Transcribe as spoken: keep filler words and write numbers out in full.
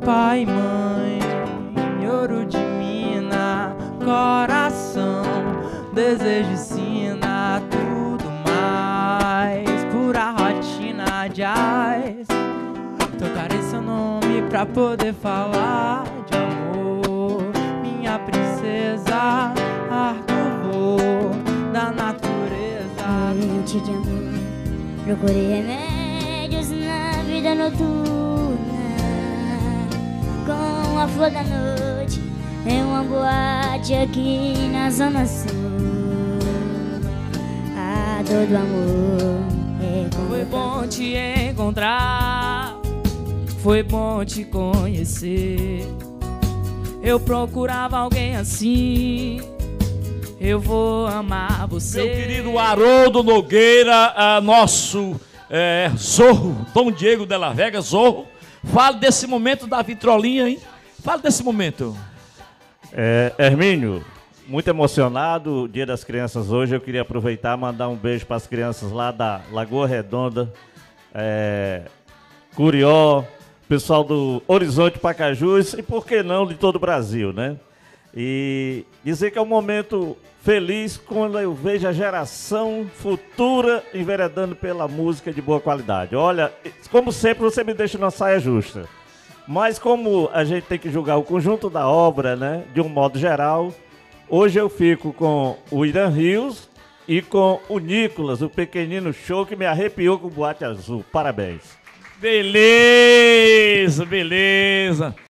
pai e mãe, ouro de mina, coração, desejo ensina tudo mais, pura rotina de ais. Tocarei seu nome pra poder falar de amor, minha princesa, arco da natureza. Noite de amor, procurei remédios na vida noturna, com a flor da noite em uma boate aqui na zona sul. A dor do amor é como Foi bom te encontrar, foi bom te conhecer. Eu procurava alguém assim, eu vou amar você. Meu querido Haroldo Nogueira, ah, nosso é, Zorro, Dom Diego de la Vega, Zorro. Fale desse momento da vitrolinha, hein? Fale desse momento. É, Hermínio, muito emocionado, o Dia das Crianças hoje. Eu queria aproveitar e mandar um beijo para as crianças lá da Lagoa Redonda, é, Curió, pessoal do Horizonte Pacajus e, por que não, de todo o Brasil, né? E dizer que é um momento feliz quando eu vejo a geração futura enveredando pela música de boa qualidade. Olha, como sempre, você me deixa na saia justa. Mas como a gente tem que julgar o conjunto da obra, né, de um modo geral, hoje eu fico com o Irã Rios e com o Nicolas, o pequenino show que me arrepiou com o Boate Azul. Parabéns. Beleza, beleza.